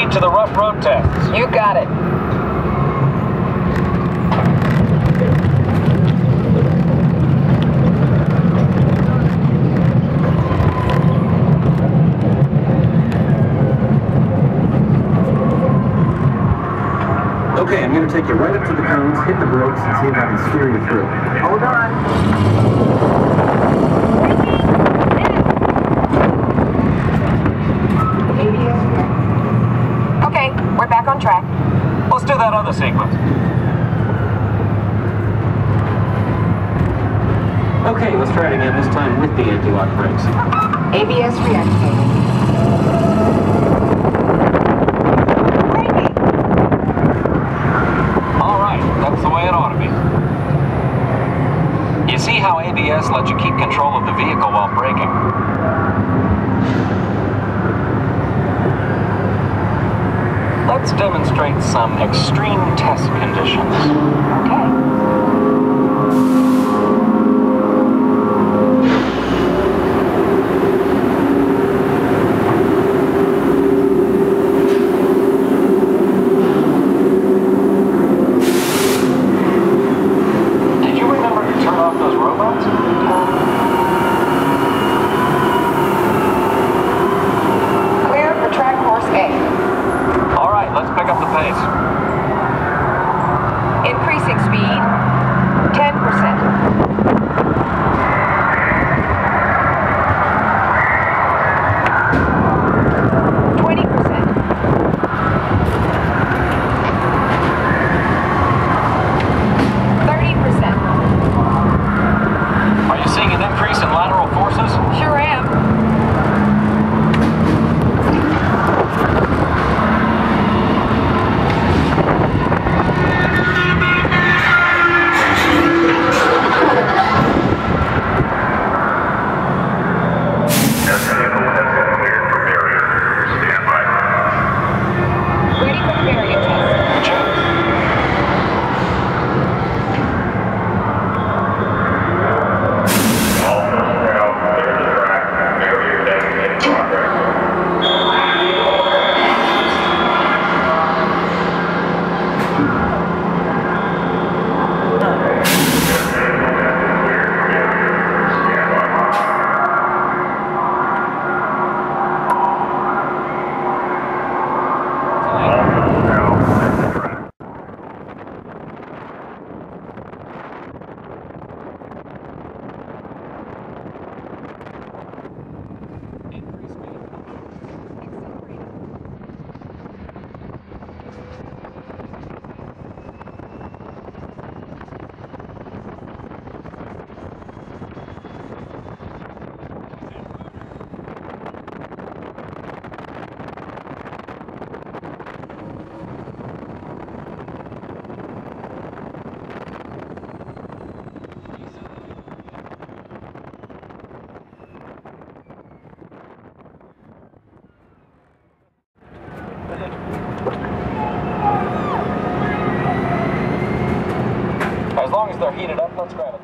proceed to the rough road tests. You got it. Okay, I'm going to take you right up to the cones, hit the brakes, and see if I can steer you through. Hold on. Okay, we're back on track. Let's do that other sequence. Okay, let's try it again, this time with the anti-lock brakes. ABS reactivating. That's the way it ought to be. You see how ABS lets you keep control of the vehicle while braking. Let's demonstrate some extreme test conditions. Okay. Increasing speed, 10%. 30%. Are you seeing an increase in lateral forces? Sure am. As long as they're heated up, let's grab it.